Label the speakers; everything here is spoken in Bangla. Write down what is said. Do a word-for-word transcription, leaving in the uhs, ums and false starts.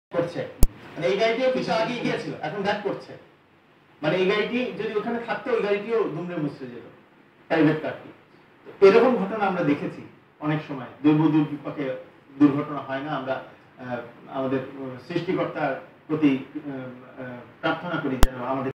Speaker 1: করছে, মানে এই গাড়িটিও কিছু আগে গিয়েছিল, এখন ব্যাক করছে, মানে এই গাড়িটি যদি ওখানে থাকতো ওই গাড়িটিও দুমড়ে মুচড়ে যেত, প্রাইভেট কারটি। এরকম ঘটনা আমরা দেখেছি অনেক সময়। দুর্ব দুর্বিপাকে দুর্ঘটনা হয় না। আমরা আমাদের সৃষ্টিকর্তার প্রতি প্রার্থনা করি যেন আমাদের